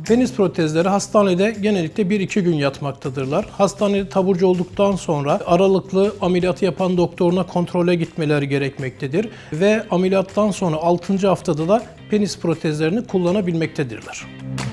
Penis protezleri hastanede genellikle 1-2 gün yatmaktadırlar. Hastanede taburcu olduktan sonra aralıklı ameliyatı yapan doktoruna kontrole gitmeleri gerekmektedir. Ve ameliyattan sonra 6. haftada da penis protezlerini kullanabilmektedirler.